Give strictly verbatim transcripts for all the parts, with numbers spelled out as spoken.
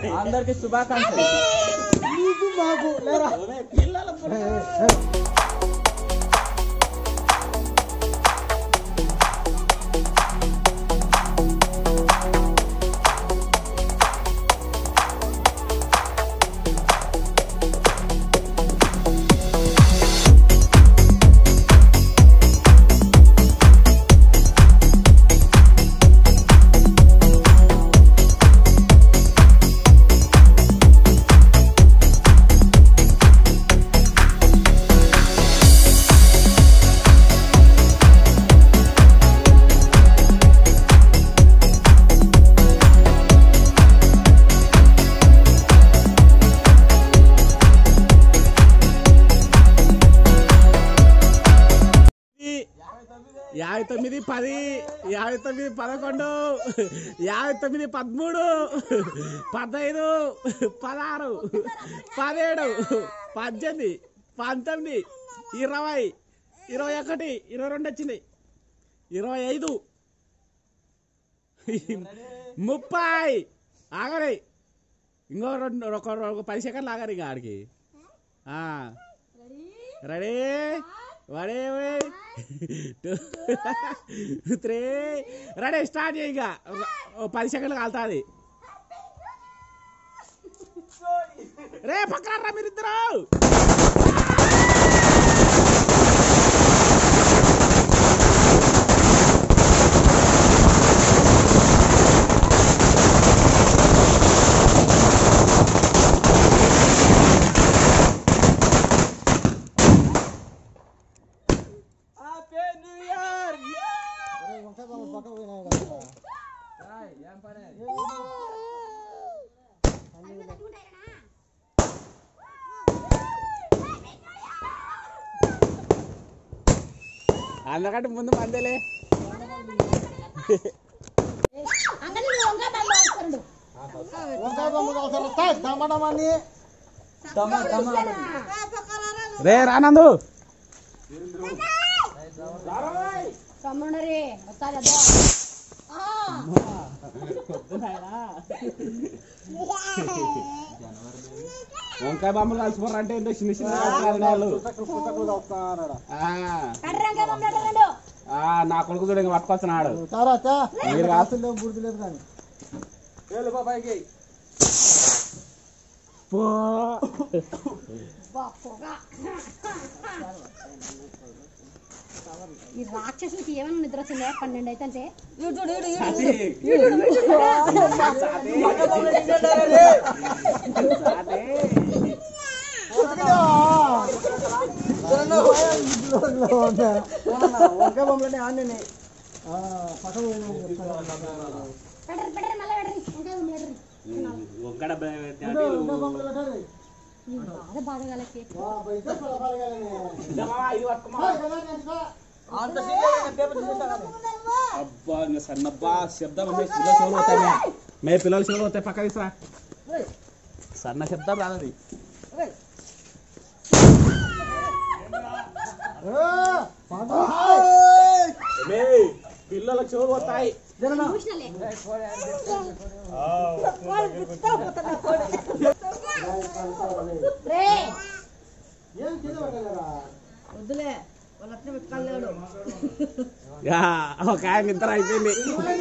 అందరికి శుభాకాంక్షలు. యాభై తొమ్మిది పది యాభై తొమ్మిది పదకొండు యాభై తొమ్మిది పదమూడు పదహైదు పదహారు పదిహేడు పద్దెనిమిది పంతొమ్మిది ఇరవై ఇరవై ఒకటి ఇరవై రెండు వచ్చింది ఇరవై ఐదు ముప్పై ఆగరి ఇంకో రెండు ఒక పది సెకండ్లు ఆగరు ఇక ఆడికి రెడీ వడే టూ త్రీ రెడీ స్టార్ట్ చేయి ఇక పది సెకండ్లు కాలుతుంది రే పక్కన రా మీరిద్దరు అందకంటే ముందు మందేలే రే రానందు వంకాయ బొమ్మలు కలిసిపోరంటే ఏంటో చిన్న చిన్న నా కొడుకు చూడ పట్టుకొస్తున్నాడు మీరు కాదు బుర్తులేదు కానీ ఈ రాక్షసులకి ఏమైనా నిద్ర వచ్చిందా పన్నెండు అయితే అంటే అబ్బా సన్నబ్బా శబ్దం పిల్లలు అవుతాయి మే పిల్లలు చెవులు అవుతాయి పక్క తీసురా సన్న శబ్దం రాదది పిల్లల చెవులు వస్తాయి ఒక ఆయన నిద్ర అయిపోయింది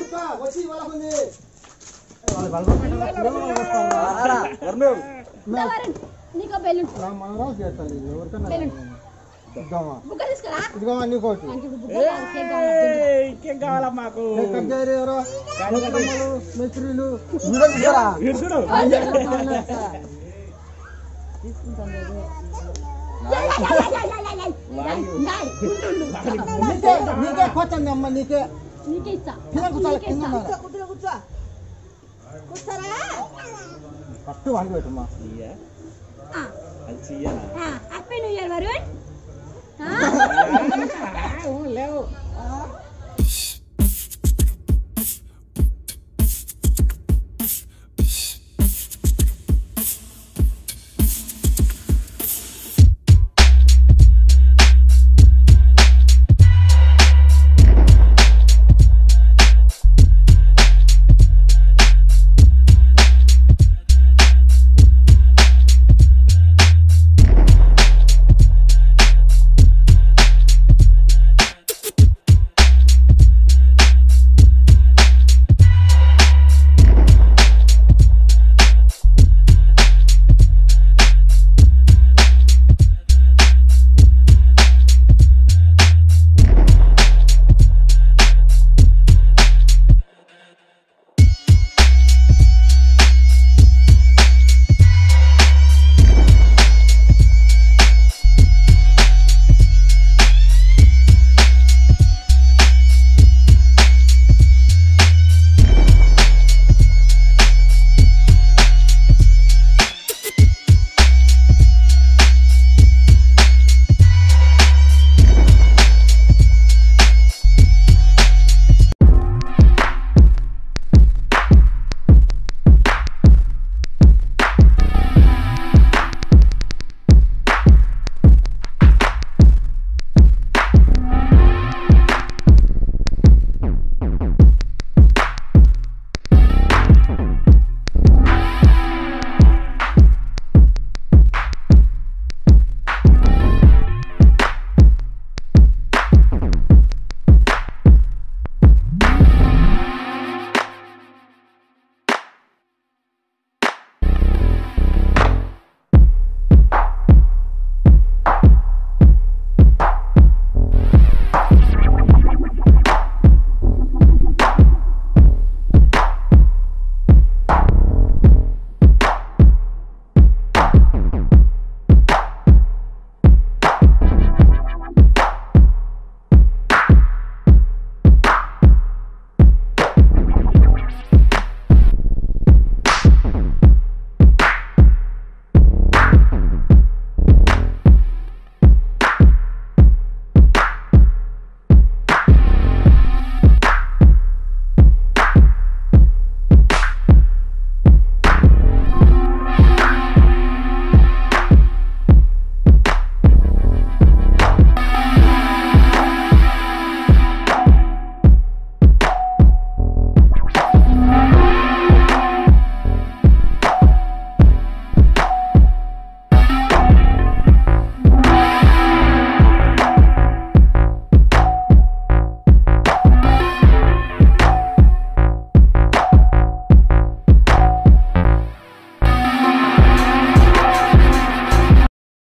ఇంకేం కావాలా మాకు మిత్రులు నీకే కోచండి అమ్మ నీకే నీకే ఇస్తా ఫస్ట్ వాడికి పెట్టమ్మా హ్యాపీ న్యూ ఇయర్ వరుణ్ లేవు